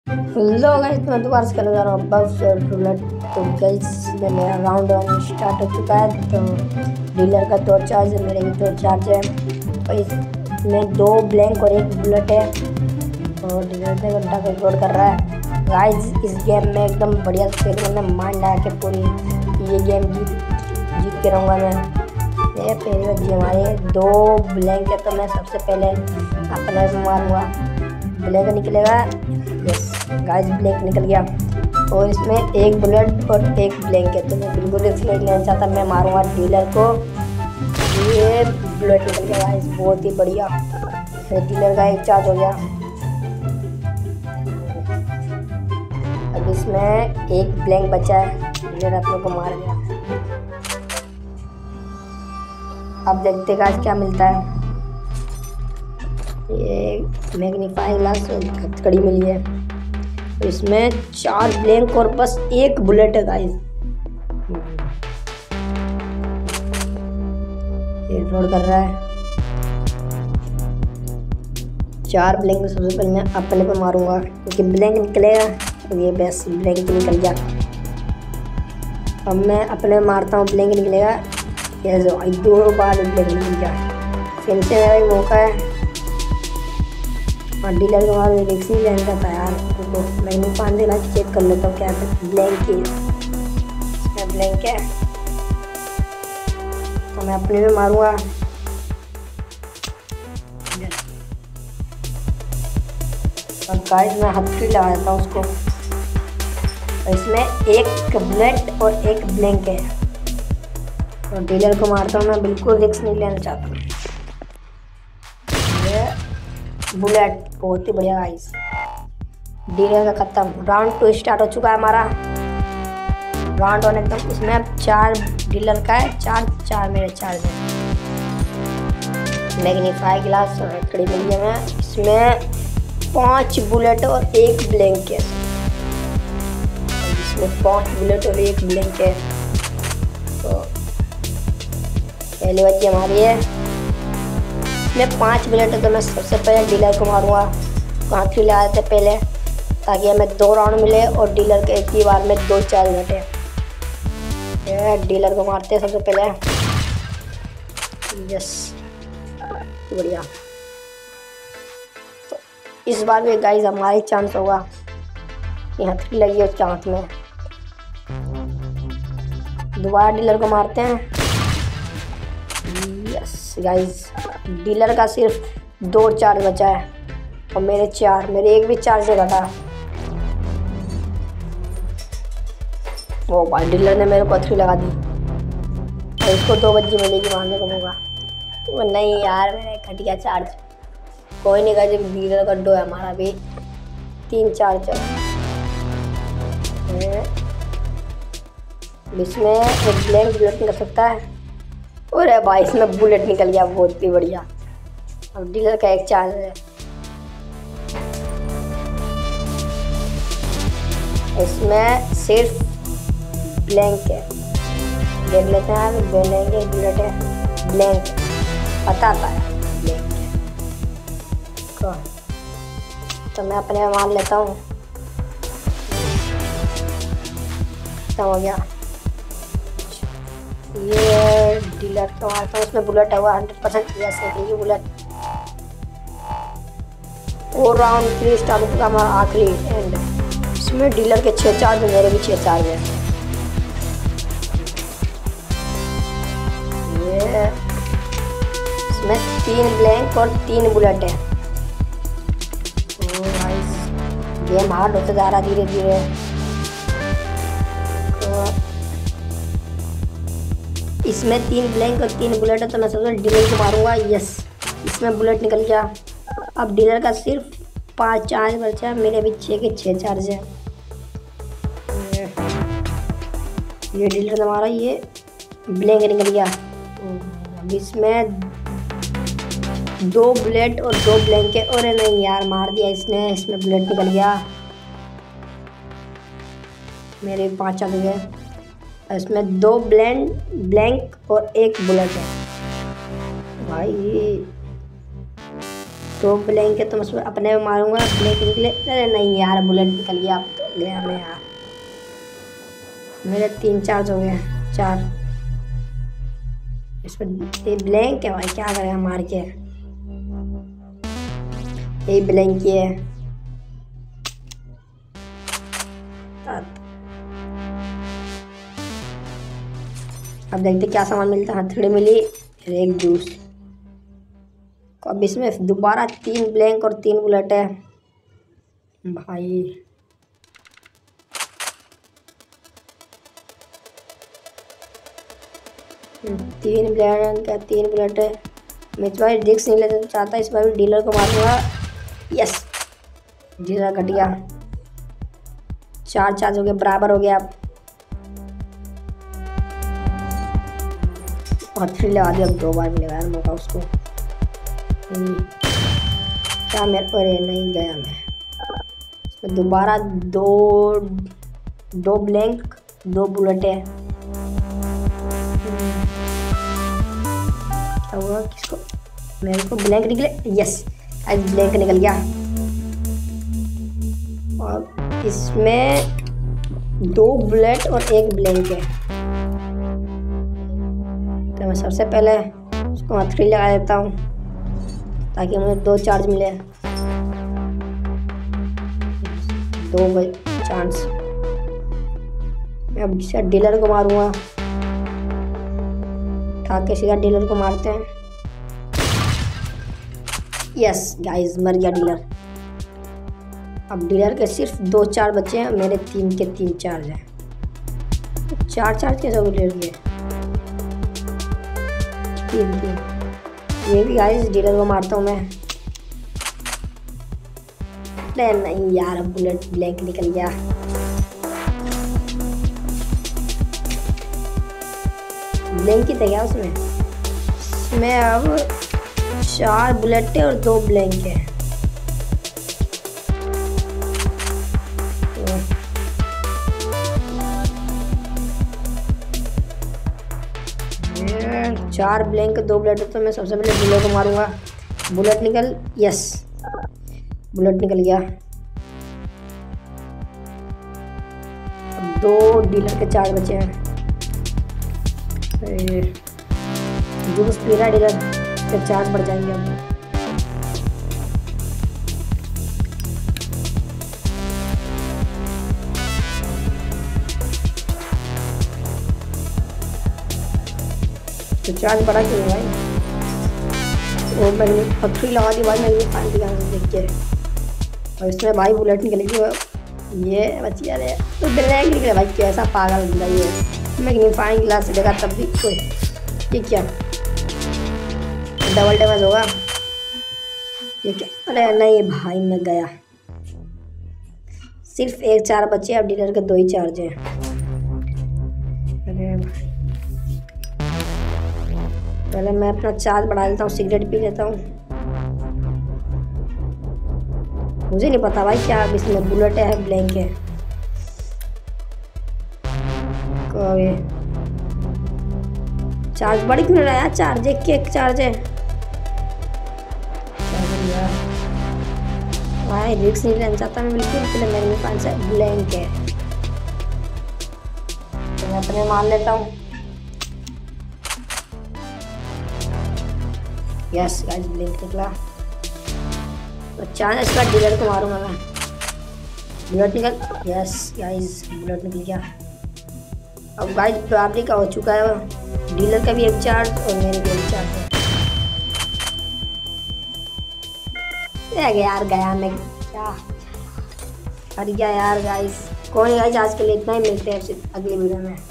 Hello guys, मैं दोबारा से करने जा रहा हूँ बग्स और रूलेट। तो गाइस मेरा राउंड 1 स्टार्ट हो चुका है। तो डीलर का 2 चार्ज है, मेरे भी 2 चार्ज है। और इसमें 2 ब्लैंक और 1 बुलेट है। और डीलर से घंटा को रिकॉर्ड कर रहा है। गाइस इस गेम में एकदम बढ़िया से मैंने माइंड लगा के पूरी ये गेम जीत के रहूँगा मैं। ये पहली बार जी हमारे 2 ब्लैंक है, तो मैं सबसे पहले अपने को मारूंगा। ब्लैंक निकलेगा, यस गाइस ब्लैंक निकल गया। और इसमें 1 बुलेट और 1 ब्लैंक है, तो मैं बिल्कुल रिस्क नहीं लेना चाहता। मैं मारूंगा डीलर को। ये बुलेट निकल गया गाइस, बहुत ही बढ़िया। डीलर का 1 चार्ज हो गया। अब इसमें 1 ब्लैंक बचा है, डीलर अपने को मार गया। अब देखते गाइस क्या मिलता है। ये मैग्नीफाइंग ग्लास हथकड़ी मिली है। तो इसमें 4 ब्लैंक और बस 1 बुलेट है गाइस। ये रोड कर रहा है। 4 ब्लैंक सबसे पहले मैं अपने पे मारूंगा, क्योंकि ब्लैंक निकलेगा। तो ये बस ब्लैंक निकल गया। अब मैं अपने मारता हूँ, ब्लैंक निकलेगा। ये जो 2 बार ब्लैंक निकल गया। फिर से मेरा भी मौका है। और डीलर के बाद रिक्स नहीं लेने का था यार। तो मैंने 5 दिन चेक कर लेता हूँ क्या ब्लैंक है। इसमें ब्लैंक है, तो मैं अपने में मारूंगा। और गाइस मैं हथकड़ी लगा देता हूँ उसको। और इसमें 1 बुलेट और 1 ब्लैंक है। और डीलर को मारता हूँ मैं, बिल्कुल रिक्स नहीं लेना चाहता। बुलेट बहुत ही बढ़िया गाइस। डीलर का खत्म। राउंड 2 स्टार्ट हो चुका है हमारा। राउंड 1 एकदम। इसमें अब 4 डीलर का है, 4 मेरे चार्ज है। मैग्नीफाई ग्लास और हथकड़ी मिली है मैं। इसमें 5 बुलेट और 1 ब्लैंक है। इसमें 5 बुलेट और 1 ब्लैंक है। तो पहली बच्ची हमारी है। मैं 5 बुलेट है, तो मैं सबसे पहले डीलर को मारूंगा। काफी लगा देते पहले, ताकि हमें 2 राउंड मिले और डीलर के एक ही बार में 2 चार्ज घटे। डीलर को मारते हैं सबसे पहले। यस बढ़िया। तो इस बार भी गाइस हमारा ही चांस होगा। ये हथकड़ी लगी है उसके हाथ में। दोबारा डीलर को मारते हैं। यस गाइस, डीलर का सिर्फ 2 चार्ज बचा है और मेरे 4, मेरे 1 भी चार्ज नहीं घटा। वो भाई डीलर ने मेरे को हथकड़ी लगा दी। और इसको 2 बज्जी मिलेगी मारने को मौका। वो नहीं यार, मेरा घट गया चार्ज। कोई नहीं गाइस, डीलर का 2 है, हमारा भी 3 चार्ज है। इसमें एक ब्लैंक बुलेट निकल सकता है। अरे भाई इसमें बुलेट निकल गया, बहुत ही बढ़िया। अब डीलर का 1 चार्ज है। इसमें सिर्फ ब्लैंक है। देख लेते हैं। ब्लैंक है, बुलेट है, ब्लैंक पता था ब्लैंक है। तो मैं अपने मान लेता हूँ। खत्म हो गया। ये डीलर का मारता हूँ, उसमें बुलेट है, 100% यस है बुलेट। और राउंड 3 स्टार्ट होगा हमारा, आखिरी एंड। इसमें डीलर के 6 चार्ज, मेरे भी 6 चार्ज है। ये इसमें 3 ब्लैंक और 3 बुलेट है। गेम हार्ड होते जा रहा धीरे धीरे। इसमें 3 ब्लैंक और 3 बुलेट है, तो मैं सबसे डीलर को मारूंगा। यस इसमें बुलेट निकल गया। अब डीलर का सिर्फ 5 चार्ज बचा है, मेरे भी 6 के 6 चार्ज है। ये डीलर ने मारा, ये ब्लैंक निकल गया। अब इसमें 2 बुलेट और 2 ब्लैंक है। और नहीं यार, मार दिया इसने। इसमें बुलेट निकल गया, मेरे 5 चार्ज हो गए। इसमें 2 ब्लैंक और 1 बुलेट है। भाई 2 ब्लैंक है तो मैं उसमें अपने में मारूंगा, ब्लैंक निकले। अरे नहीं यार, बुलेट निकल गया, अब तो गया मैं यार। मेरे 3 चार्ज हो गए, 4। इस पर ये ब्लैंक है भाई, क्या करेगा मार के। ये ब्लैंक ही है। अब देखते क्या सामान मिलता है। हथौड़ी मिली, एक जूस। अब इसमें दोबारा 3 ब्लैंक और 3 बुलेट है भाई। तीन ब्लैंक है, 3 बुलेट है। मैं इस बार रिस्क नहीं लेना चाहता, इस बार भी डीलर को मारूंगा। यस, डीलर कट गया। 4 चार्ज हो गए, बराबर हो गया। अब और 3 लगा दिया, 2 बार मिलेगा यार मौका उसको। क्या मेरे पर नहीं गया मैं। इसमें दोबारा 2 ब्लैंक 2 बुलेट है। क्या हुआ किसको? मेरे को ब्लैंक निकले। यस, आज ब्लैंक निकल गया। और इसमें 2 बुलेट और 1 ब्लैंक है। तो मैं सबसे पहले उसको हथौड़ी लगा देता हूँ ताकि मुझे 2 चार्ज मिले। 2 चांस। मैं अब सीधा डीलर को मारूंगा। उठा के सीधा डीलर को मारते हैं। यस गाइस, मर गया डीलर। अब डीलर के सिर्फ 2 चार्ज बचे हैं, मेरे 3 के 3 चार्ज हैं। 4 चार्ज कैसे हो गए डीलर के? 3। ये भी गाइस डीलर को मारता हूँ मैं। नहीं यार, बुलेट ब्लैंक निकल गया। ब्लैंक ही था क्या उसमें अब 4 बुलेट और 2 ब्लैंक है। 4 ब्लैंक 2 बुलेट। तो मैं सबसे पहले डीलर को मारूंगा। बुलेट निकल। यस, बुलेट निकल गया। अब 2 डीलर के चार्ज बचे हैं। जूस पी रहा है डीलर, फिर चार्ज बढ़ जाएंगे अब। तो चार्ज बढ़ा क्यों भाई? वो मैंने हथौड़ी लगा दी भाई, मैंने फाइन दिखा देख के। और इसमें भाई बुलेट निकलेगी। ये बच गया रे, तो ब्लैंक निकले भाई। कैसा पागल बंदा ये। मैग्नीफाइंग ग्लास देखा तब भी कोई। ये क्या डबल डैमेज होगा? ये क्या? अरे नहीं भाई, मैं गया। सिर्फ 1 चार्ज बचे, अब डीलर के 2 ही चार्ज हैं। अरे भाई, पहले मैं अपना चार्ज बढ़ा लेता हूँ, सिगरेट पी लेता हूँ। मुझे नहीं पता भाई क्या इसमें बुलेट है ब्लैंक है। चार्ज बढ़ क्यों रहा है यार? चार्ज एक चार्ज है भाई। रिस्क नहीं लेना चाहता मैं बिल्कुल। पहले मेरे में 5 ब्लैंक है तो मैं अपने मान लेता हूँ। यस गाइस, ब्लैंक निकला। तो चांस इसका डीलर को मारूंगा मैं। बुलेट निकल। यस गाइस, बुलेट निकल गया। अब गाइस बराबरी का हो चुका है। डीलर का भी 1 चार्ज और मेरे भी 1 चार्ज है। यार गया मैं, क्या कर गया यार गाइस। कोई गाइस, आज के लिए इतना ही। मिलते हैं अगली वीडियो में।